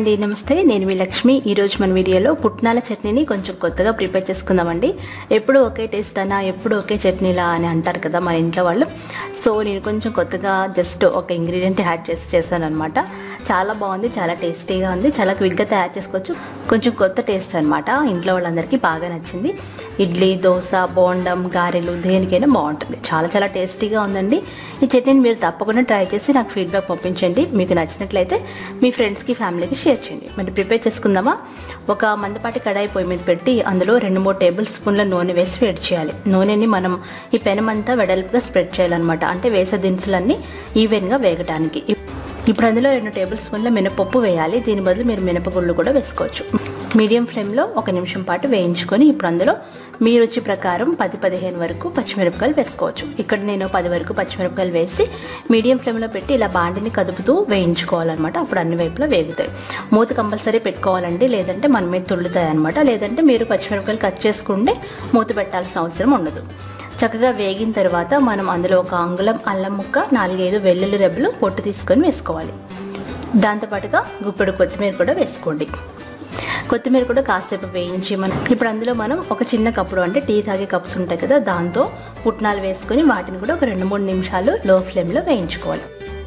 అండి, నమస్తే. నేను మీ లక్ష్మి. ఈరోజు మన వీడియోలో పుట్నాల చట్నీని కొంచెం కొత్తగా ప్రిపేర్ చేసుకుందామండి. ఎప్పుడు ఒకే టేస్ట్ అన్నా, ఎప్పుడు ఒకే చట్నీలా అని అంటారు కదా మన ఇంట్లో వాళ్ళు. సో నేను కొంచెం కొత్తగా జస్ట్ ఒక ఇంగ్రీడియంట్ యాడ్ చేశాను అనమాట. చాలా బాగుంది, చాలా టేస్టీగా ఉంది, చాలా క్విక్గా తయారు చేసుకోవచ్చు. కొంచెం కొత్త టేస్ట్ అనమాట. ఇంట్లో వాళ్ళందరికీ బాగా నచ్చింది. ఇడ్లీ, దోశ, బోండం, గారెలు దేనికైనా బాగుంటుంది. చాలా చాలా టేస్టీగా ఉందండి. ఈ చట్నీని మీరు తప్పకుండా ట్రై చేసి నాకు ఫీడ్బ్యాక్ పంపించండి. మీకు నచ్చినట్లయితే మీ ఫ్రెండ్స్కి, ఫ్యామిలీకి షేర్ చేయండి. మరి ప్రిపేర్ చేసుకుందామా? ఒక మందపాటి కడాయి పొయ్యి మీద పెట్టి అందులో 2-3 టేబుల్ స్పూన్ల నూనె వేసి వేడి చేయాలి. నూనెని మనం ఈ పెనమంతా వెడల్పుగా స్ప్రెడ్ చేయాలన్నమాట. అంటే వేసే దినుసులన్నీ ఈవెన్గా వేగటానికి. ఇప్పుడు అందులో 2 టేబుల్ స్పూన్ల మినపప్పు వేయాలి. దీని బదులు మీరు మినపగుళ్ళు కూడా వేసుకోవచ్చు. మీడియం ఫ్లేమ్లో 1 నిమిషం పాటు వేయించుకొని ఇప్పుడు అందులో మీ రుచి ప్రకారం 10-15 వరకు పచ్చిమిరపకాయలు వేసుకోవచ్చు. ఇక్కడ నేను 10 వరకు పచ్చిమిరపకాయలు వేసి మీడియం ఫ్లేమ్లో పెట్టి ఇలా బాండిని కదుపుతూ వేయించుకోవాలన్నమాట. అప్పుడు అన్ని వైపులా వేగుతాయి. మూత కంపల్సరీ పెట్టుకోవాలండి, లేదంటే మన మీద తుళ్ళుతాయి అనమాట. లేదంటే మీరు పచ్చిమిరపకాయలు కట్ చేసుకుంటే మూత పెట్టాల్సిన అవసరం ఉండదు. చక్కగా వేగిన తర్వాత మనం అందులో 1 అంగుళం అల్లం ముక్క, 4-5 వెల్లుల్లి రెబ్బలు పొట్టు తీసుకొని వేసుకోవాలి. దాంతోపాటుగా గుప్పెడు కొత్తిమీర కూడా వేసుకోండి. కొత్తిమీర కూడా కాసేపు వేయించి ఇప్పుడు అందులో మనం ఒక చిన్న కప్పుడు, అంటే టీ తాగే కప్స్ ఉంటాయి కదా, దాంతో పుట్నాలు వేసుకొని వాటిని కూడా ఒక 2-3 నిమిషాలు లో ఫ్లేమ్లో వేయించుకోవాలి.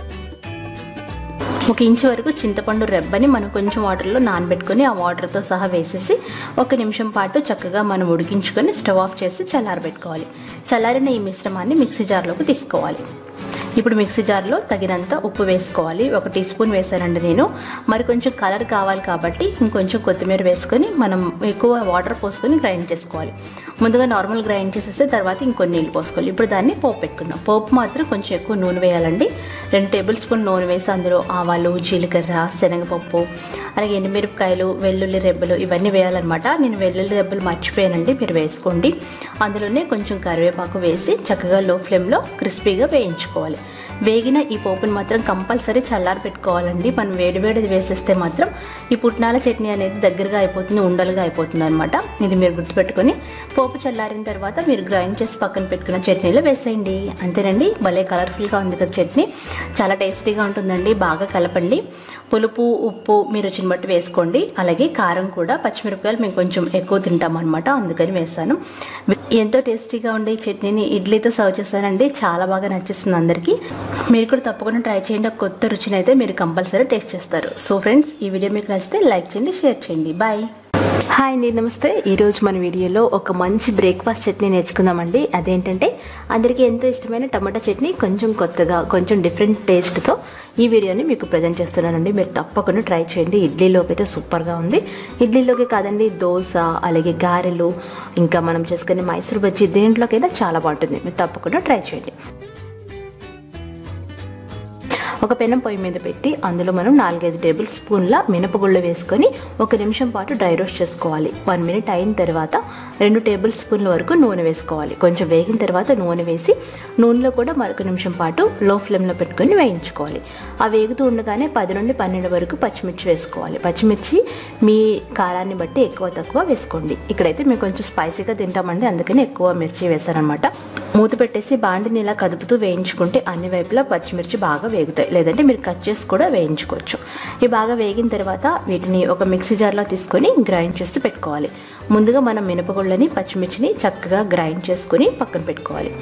1 ఇంచు వరకు చింతపండు రెబ్బని మనం కొంచెం వాటర్లో నానబెట్టుకొని ఆ వాటర్తో సహా వేసేసి 1 నిమిషం పాటు చక్కగా మనం ఉడికించుకొని స్టవ్ ఆఫ్ చేసి చల్లారబెట్టుకోవాలి. చల్లారిన ఈ మిశ్రమాన్ని మిక్సీ జార్లోకి తీసుకోవాలి. ఇప్పుడు మిక్సీ జార్లో తగినంత ఉప్పు వేసుకోవాలి. 1 టీ స్పూన్ వేసానండి నేను. మరి కొంచెం కలర్ కావాలి కాబట్టి ఇంకొంచెం కొత్తిమీర వేసుకొని మనం ఎక్కువ వాటర్ పోసుకొని గ్రైండ్ చేసుకోవాలి. ముందుగా నార్మల్ గ్రైండ్ చేసేసి తర్వాత ఇంకొన్ని నీళ్ళు పోసుకోవాలి. ఇప్పుడు దాన్ని పోపు పెట్టుకుందాం. పోపు మాత్రం కొంచెం ఎక్కువ నూనె వేయాలండి. 2 టేబుల్ స్పూన్ నూనె వేసి అందులో ఆవాలు, జీలకర్ర, శనగపప్పు, అలాగే ఎండుమిరపకాయలు, వెల్లుల్లి రెబ్బలు ఇవన్నీ వేయాలన్నమాట. నేను వెల్లుల్లి రెబ్బలు మర్చిపోయానండి, మీరు వేసుకోండి. అందులోనే కొంచెం కరివేపాకు వేసి చక్కగా లో ఫ్లేమ్లో క్రిస్పీగా వేయించుకోవాలి. వేగిన ఈ పోపుని మాత్రం కంపల్సరీ చల్లారి పెట్టుకోవాలండి. మనం వేడివేడిది వేసేస్తే మాత్రం ఈ పుట్నాల చట్నీ అనేది దగ్గరగా అయిపోతుంది, ఉండలుగా అయిపోతుంది అనమాట. ఇది మీరు గుర్తుపెట్టుకొని పోపు చల్లారిన తర్వాత మీరు గ్రైండ్ చేసి పక్కన పెట్టుకున్న చట్నీలో వేసేయండి. అంతేనండి, భలే కలర్ఫుల్గా ఉంది కదా చట్నీ. చాలా టేస్టీగా ఉంటుందండి. బాగా కలపండి. పులుపు, ఉప్పు మీ రుచిని బట్టి వేసుకోండి. అలాగే కారం కూడా, పచ్చిమిరపకాయలు మేము కొంచెం ఎక్కువ తింటాం అనమాట, అందుకని వేసాను. ఎంతో టేస్టీగా ఉండే ఈ చట్నీని ఇడ్లీతో సర్వ్ చేస్తానండి. చాలా బాగా నచ్చేస్తుంది అందరికీ. మీరు కూడా తప్పకుండా ట్రై చేయండి. కొత్త రుచిని అయితే మీరు కంపల్సరీ టేస్ట్ చేస్తారు. సో ఫ్రెండ్స్, ఈ వీడియో మీకు నచ్చితే లైక్ చేయండి, షేర్ చేయండి. బాయ్. హాయ్ అండి, నమస్తే. ఈరోజు మన వీడియోలో ఒక మంచి బ్రేక్ఫాస్ట్ చట్నీ నేర్చుకుందామండి. అదేంటంటే అందరికీ ఎంతో ఇష్టమైన టమాటా చట్నీ, కొంచెం కొత్తగా, కొంచెం డిఫరెంట్ టేస్ట్తో ఈ వీడియోని మీకు ప్రజెంట్ చేస్తున్నానండి. మీరు తప్పకుండా ట్రై చేయండి. ఇడ్లీలోకి అయితే సూపర్గా ఉంది. ఇడ్లీలోకి కాదండి, దోశ, అలాగే గారెలు, ఇంకా మనం చేసుకునే మైసూర్ బజ్జీ, దేంట్లోకైనా చాలా బాగుంటుంది. మీరు తప్పకుండా ట్రై చేయండి. ఒక పెనం పొయ్యి మీద పెట్టి అందులో మనం 4-5 టేబుల్ స్పూన్ల మినపగుళ్ళు వేసుకొని 1 నిమిషం పాటు డ్రై రోస్ట్ చేసుకోవాలి. 1 మినిట్ అయిన తర్వాత 2 టేబుల్ స్పూన్ల వరకు నూనె వేసుకోవాలి. కొంచెం వేగిన తర్వాత నూనె వేసి నూనెలో కూడా మరొక నిమిషం పాటు లో ఫ్లేమ్లో పెట్టుకొని వేయించుకోవాలి. ఆ వేగుతూ ఉండగానే 10-12 వరకు పచ్చిమిర్చి వేసుకోవాలి. పచ్చిమిర్చి మీ కారాన్ని బట్టి ఎక్కువ తక్కువ వేసుకోండి. ఇక్కడైతే మేము కొంచెం స్పైసీగా తింటామండి, అందుకని ఎక్కువ మిర్చి వేసానమాట. మూత పెట్టేసి బాండిని ఇలా కదుపుతూ వేయించుకుంటే అన్ని వైపులా పచ్చిమిర్చి బాగా వేగుతాయి. లేదంటే మీరు కట్ చేసి కూడా వేయించుకోవచ్చు. ఇవి బాగా వేగిన తర్వాత వీటిని ఒక మిక్సీ జార్లో తీసుకొని గ్రైండ్ చేసి పెట్టుకోవాలి. ముందుగా మనం మినపగుళ్ళని, పచ్చిమిర్చిని చక్కగా గ్రైండ్ చేసుకొని పక్కన పెట్టుకోవాలి.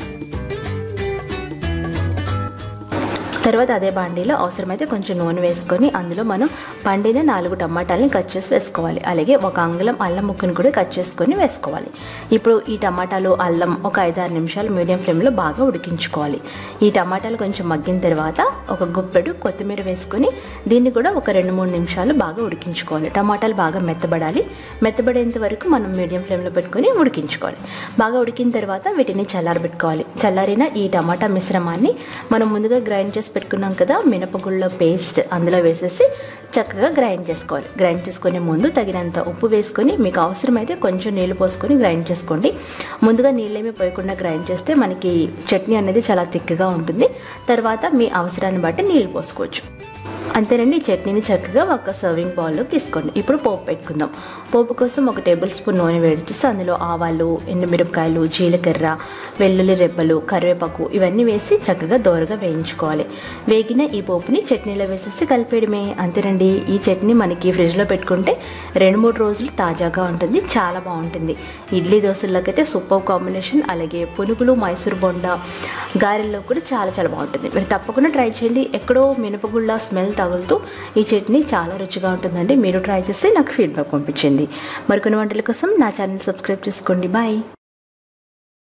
తర్వాత అదే బాండీలో అవసరమైతే కొంచెం నూనె వేసుకొని అందులో మనం పండిన 4 టమాటాలని కట్ చేసి వేసుకోవాలి. అలాగే 1 అంగుళం అల్లం ముక్కను కూడా కట్ చేసుకొని వేసుకోవాలి. ఇప్పుడు ఈ టమాటాలు, అల్లం ఒక 5-6 నిమిషాలు మీడియం ఫ్లేమ్లో బాగా ఉడికించుకోవాలి. ఈ టమాటాలు కొంచెం మగ్గిన తర్వాత ఒక గుప్పెడు కొత్తిమీర వేసుకొని దీన్ని కూడా ఒక 2-3 నిమిషాలు బాగా ఉడికించుకోవాలి. టమాటాలు బాగా మెత్తబడాలి. మెత్తబడేంత వరకు మనం మీడియం ఫ్లేమ్లో పెట్టుకొని ఉడికించుకోవాలి. బాగా ఉడికిన తర్వాత వీటిని చల్లారబెట్టుకోవాలి. చల్లారిన ఈ టమాటా మిశ్రమాన్ని మనం ముందుగా గ్రైండ్ చేసి పెట్టుకున్నాం కదా మినపగుళ్ళ పేస్ట్, అందులో వేసేసి చక్కగా గ్రైండ్ చేసుకోవాలి. గ్రైండ్ చేసుకునే ముందు తగినంత ఉప్పు వేసుకొని మీకు అవసరమైతే కొంచెం నీళ్ళు పోసుకొని గ్రైండ్ చేసుకోండి. ముందుగా నీళ్ళేమీ పోయకుండా గ్రైండ్ చేస్తే మనకి చట్నీ అనేది చాలా థిక్గా ఉంటుంది. తర్వాత మీ అవసరాన్ని బట్టి నీళ్ళు పోసుకోవచ్చు. అంతేనండి, ఈ చట్నీని చక్కగా ఒక సర్వింగ్ బౌల్లోకి తీసుకోండి. ఇప్పుడు పోపు పెట్టుకుందాం. పోపు కోసం 1 టేబుల్ స్పూన్ నూనె వేడి చేసి అందులో ఆవాలు, ఎండుమిరపకాయలు, జీలకర్ర, వెల్లుల్లి రెబ్బలు, కరివేపాకు ఇవన్నీ వేసి చక్కగా దోరగా వేయించుకోవాలి. వేగిన ఈ పోపుని చట్నీలో వేసేసి కలిపేయడమే. అంతేనండి, ఈ చట్నీ మనకి ఫ్రిడ్జ్లో పెట్టుకుంటే 2-3 రోజులు తాజాగా ఉంటుంది, చాలా బాగుంటుంది. ఇడ్లీ దోశల్లోకైతే సూపర్ కాంబినేషన్. అలాగే పునుగులు, మైసూర్ బొండా, గారెల్లో కూడా చాలా చాలా బాగుంటుంది. మీరు తప్పకుండా ట్రై చేయండి. ఎక్కడో మినపగుళ్ళ స్మెల్ తగులుతూ ఈ చట్నీ చాలా రుచిగా ఉంటుందండి. మీరు ట్రై చేసి నాకు ఫీడ్బ్యాక్ పంపించండి. మరికొన్ని వంటల కోసం నా ఛానల్ సబ్స్క్రైబ్ చేసుకోండి. బాయ్.